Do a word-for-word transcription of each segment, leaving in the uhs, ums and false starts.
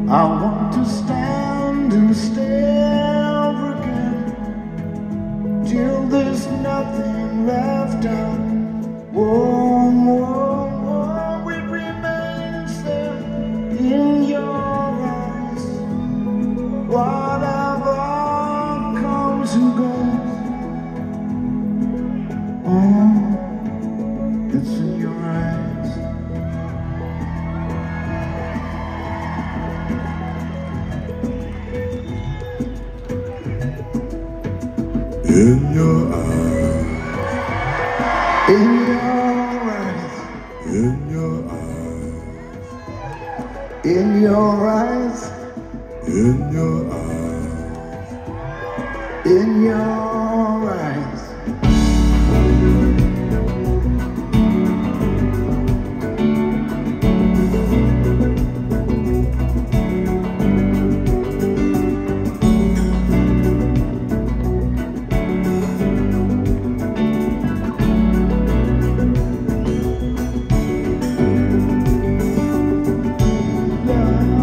I want to stand and stare again till there's nothing left out. Warm, warm, warm, it remains there in your eyes. Whatever comes and goes, oh, it's in your eyes. In your eyes, in your eyes, in your eyes, in your eyes, in your eyes, in your eyes.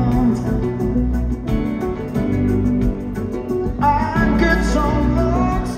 I get some looks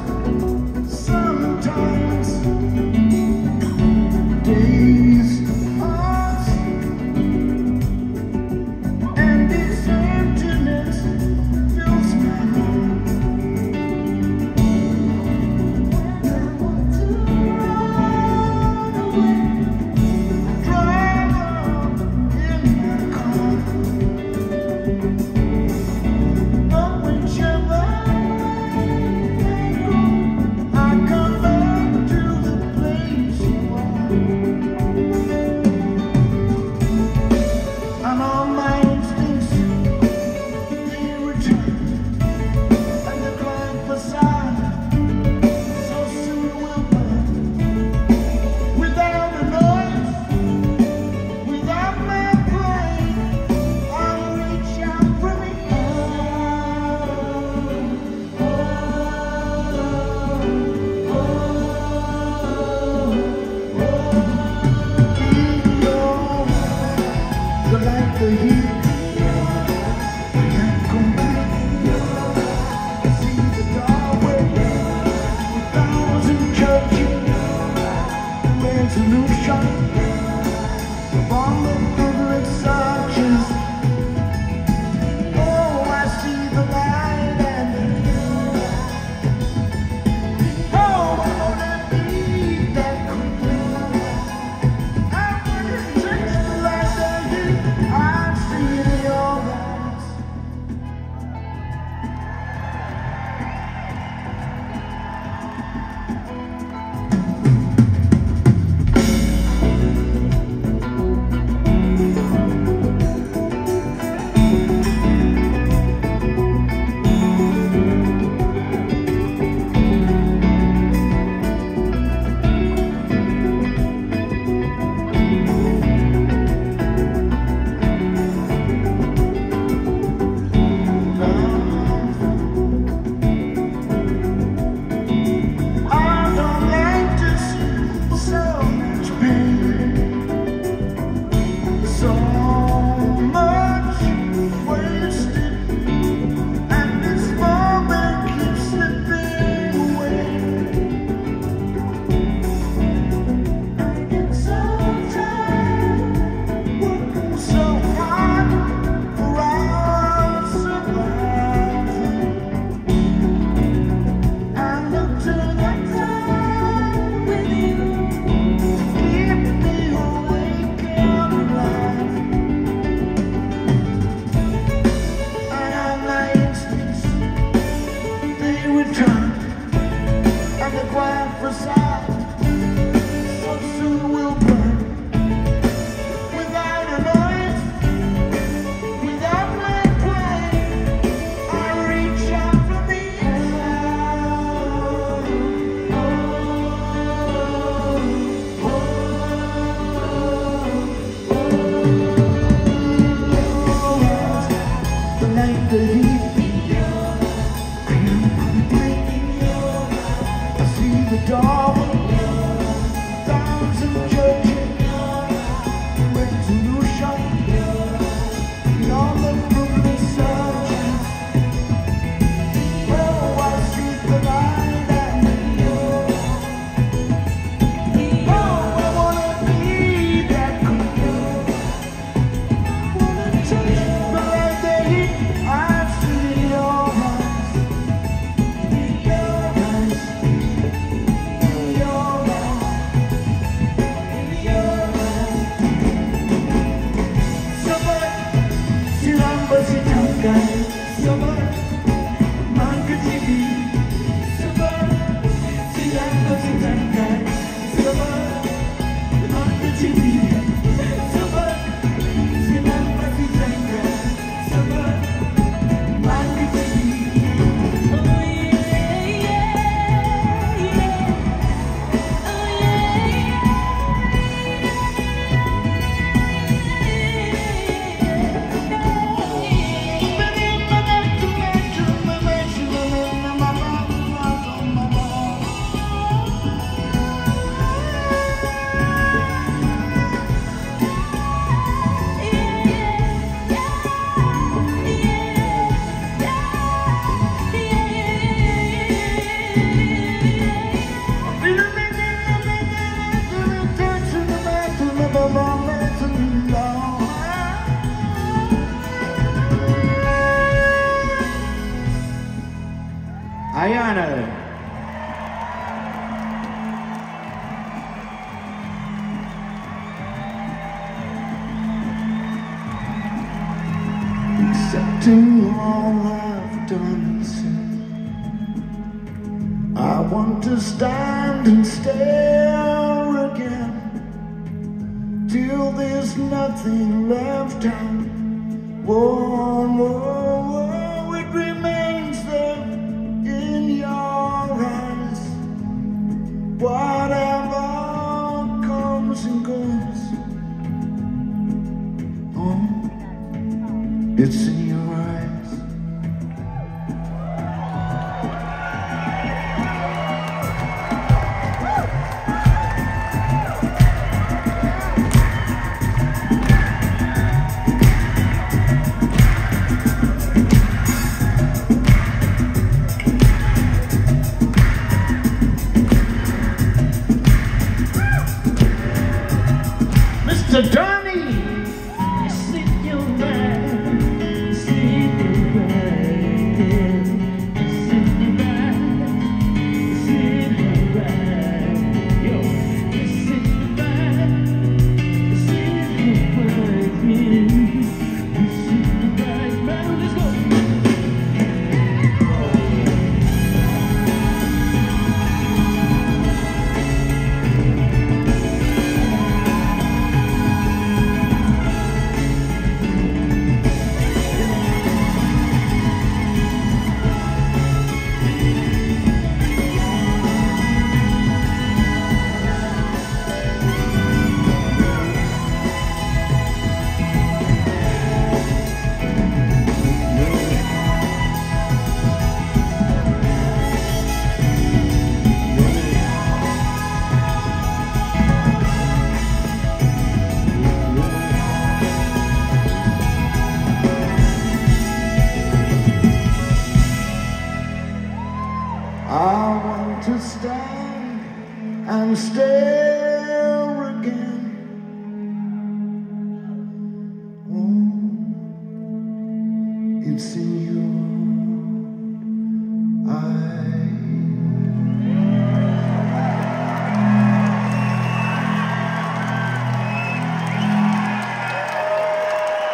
sangka sabar mangkecipi sabar siang kau sangka sabar mangkecipi sabar siang kau sangka sabar mangkecipi. Oh yeah yeah yeah oh yeah. Ayana. Accepting all I've done and said, I want to stand and stare again till there's nothing left out. Whoa, whoa, whoa, it remains there in your eyes. Whatever comes and goes, oh, it's in your eyes. Mister Donnie, it's in your eyes, it's in your eyes, it's in your eyes, it's in your eyes, yo, it's in your eyes, it's in your eyes, it's in your eyes, man, let's go. I want to stand and stare again. Oh, it's in you.